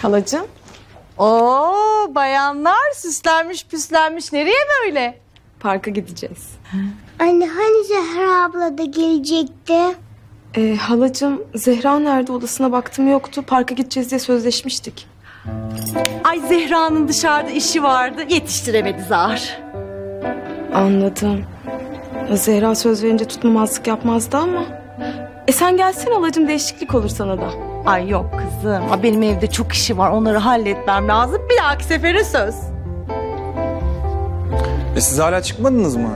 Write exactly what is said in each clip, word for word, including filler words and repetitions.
Halacığım. Oo, bayanlar süslenmiş püslenmiş. Nereye böyle? Parka gideceğiz. Anne hani Zehra abla da gelecekti? Ee, halacığım Zehra nerede, odasına baktım yoktu. Parka gideceğiz diye sözleşmiştik. Ay Zehra'nın dışarıda işi vardı. Yetiştiremedi zar. Anladım. Ya Zehra söz verince tutmamazlık yapmazdı ama. E sen gelsene halacığım, değişiklik olur sana da. Ay yok kızım. Ay benim evde çok işi var. Onları halletmem lazım. Bir dahaki sefere söz. E siz hala çıkmadınız mı?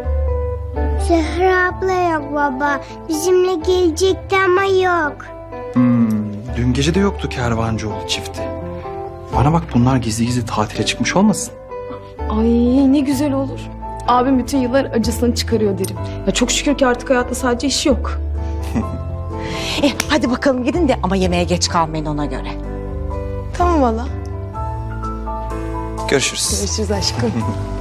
Zehra abla yok baba. Bizimle gelecekti ama yok. Hmm, dün gece de yoktu Kervancıoğlu çifti. Bana bak, bunlar gizli gizli tatile çıkmış olmasın? Ay ne güzel olur. Abim bütün yıllar acısını çıkarıyor derim. Ya çok şükür ki artık hayatta sadece iş yok. E hadi bakalım gidin de ama yemeğe geç kalmayın ona göre. Tamam valla. Görüşürüz. Görüşürüz aşkım.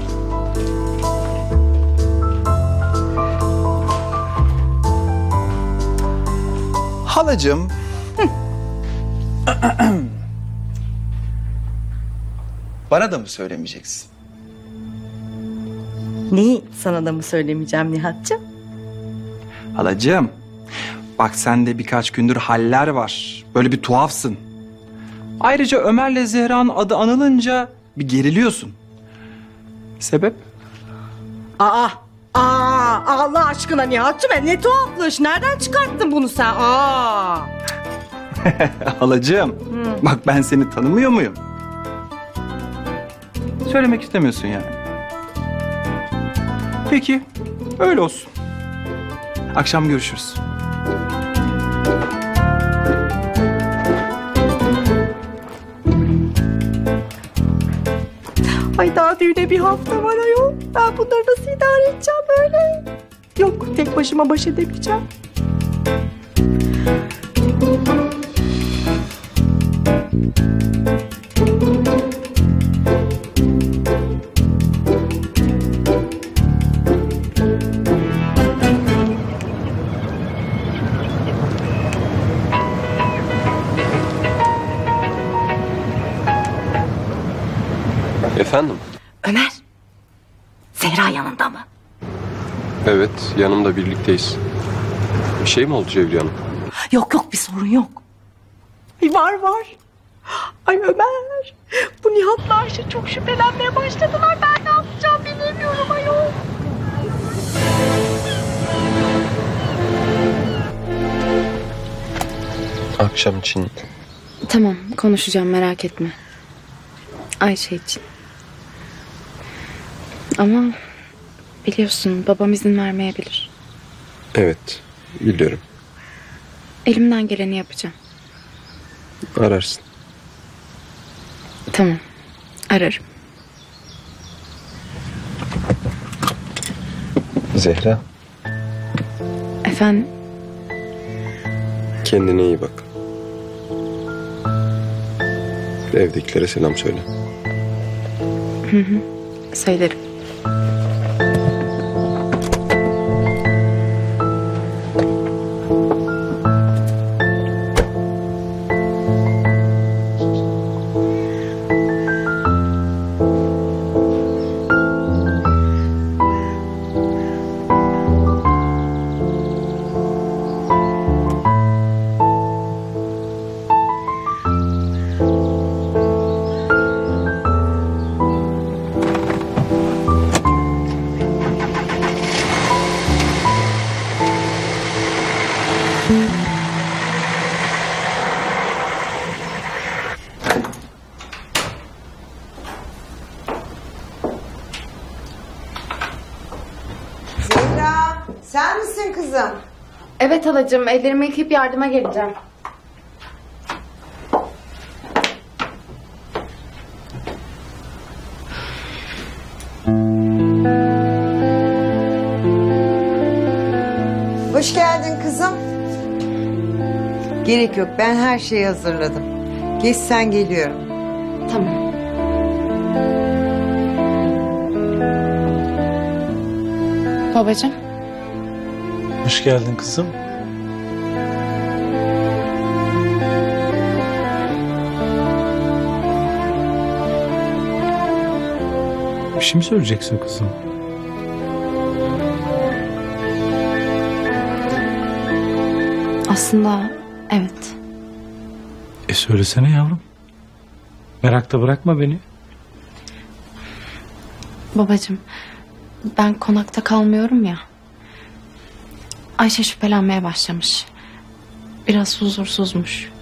Halacığım. Bana da mı söylemeyeceksin? Neyi sana da mı söylemeyeceğim Nihat'cığım? Halacığım. Bak sende birkaç gündür haller var. Böyle bir tuhafsın. Ayrıca Ömer'le Zehra'nın adı anılınca bir geriliyorsun. Sebep? Aa, aa, Allah aşkına Nihat'cığım ne tuhafmış. Nereden çıkarttın bunu sen? Aa. Halacığım. Hı. Bak ben seni tanımıyor muyum? Söylemek istemiyorsun yani. Peki, öyle olsun. Akşam görüşürüz. Ay daha düğüne bir hafta var ayol. Ben bunları nasıl idare edeceğim böyle? Yok, tek başıma baş edemeyeceğim. Efendim? Ömer, Zehra yanında mı? Evet, yanımda birlikteyiz. Bir şey mi oldu Cevriye Hanım? Yok yok, bir sorun yok. Ay, var var. Ay Ömer, bu Nihat'la Ayşe çok şüphelenmeye başladılar. Ben ne yapacağım bilemiyorum ayol. Akşam için. Tamam, konuşacağım, merak etme. Ayşe için. Ama biliyorsun babam izin vermeyebilir. Evet, biliyorum. Elimden geleni yapacağım. Ararsın. Tamam, ararım. Zehra. Efendim? Kendine iyi bak. Evdekilere selam söyle. Hı hı, söylerim. Zehra, sen misin kızım? Evet halacığım, ellerimi yıkayıp yardıma geleceğim. Hoş geldin kızım. Gerek yok, ben her şeyi hazırladım. Geç sen, geliyorum. Tamam. Babacığım. Hoş geldin kızım. şey mi söyleyeceksin kızım? Aslında evet. E söylesene yavrum. Merakta bırakma beni. Babacığım, ben konakta kalmıyorum ya. Ayşe şüphelenmeye başlamış. Biraz huzursuzmuş.